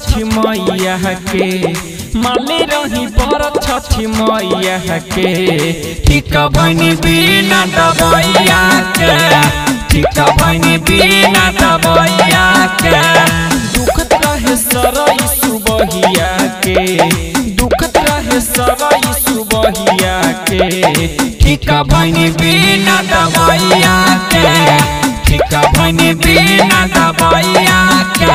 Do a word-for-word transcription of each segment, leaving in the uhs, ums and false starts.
छठी मैया के माले रही पर छठी मैया के ठीक बनी बिना दबैया के ठीक बनी बिना दबैया के दुखत रहे सरई सुबहिया के दुखत रहे सरई सुबहिया के ठीक बनी बिना दबैया के ठीक बनी बिना दबैया के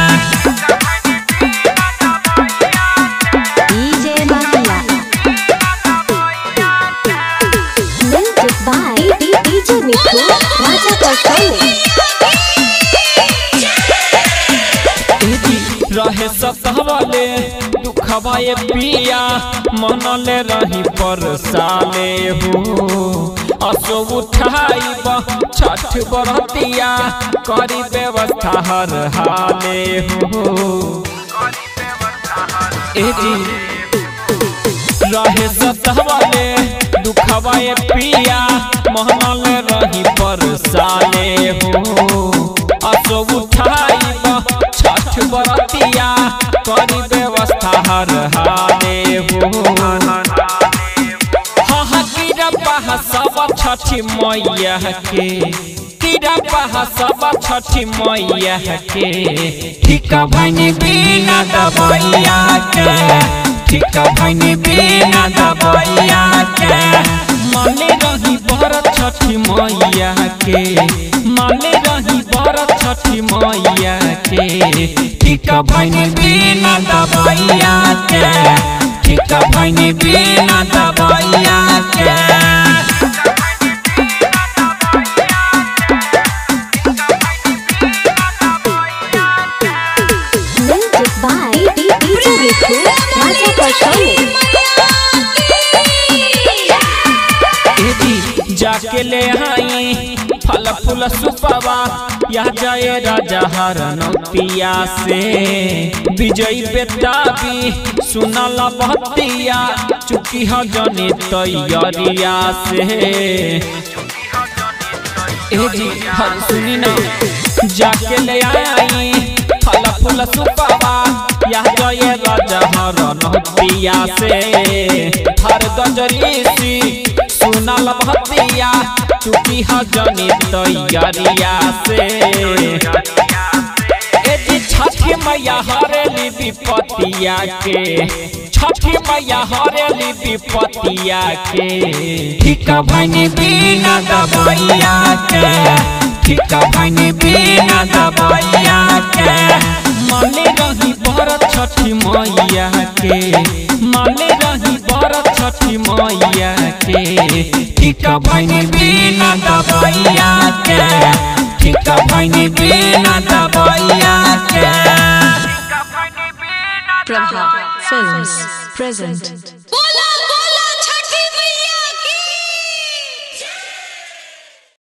रहे सतहवाले दुखवाए पिया मनले रही पर साले हो असो उठाइब छठ बरतिया करी व्यवस्था हर हाले हो एजी रहे सतहवाले दुखवाए पिया मनले रही पर साले हो असो उठाइब छठ बरतिया करी व्यवस्था हर हाले हो हाँ कीड़ा पहा सब छठी मैया के कीड़ा पहा सब छठी मैया के ठीक भनी बिना दबैया के ठीक भनी बिना दबैया के माले रही बर छठी मैया के माले रही बर छठी मैया के ठीक भनी बिना दबैया के ठीक भनी बिना दबैया के जाके ले आई फल फूल सुपवा यह जय राजा हर नौतिया से विजयी बेताबी सुनल बहतिया चुकी ह जने तैयारिया से ए जी हम सुनी ना जाके ले आई फल फूल सुपवा यह जय राजा हर नौतिया से हर गजरी सी सुनल भतिया चुकी हजनी तैयारिया से एजी छठी मैया हरेली विपतिया के छठी मैया हरेली विपतिया के ठीक भनी बिना दबैया के ठीक भनी बिना दबैया के माले रही बर छठी मैया के माले रही बर छठी मैया के ठीक भनी बिना दबैया के ठीक भनी बिना दबैया के Prabha Films present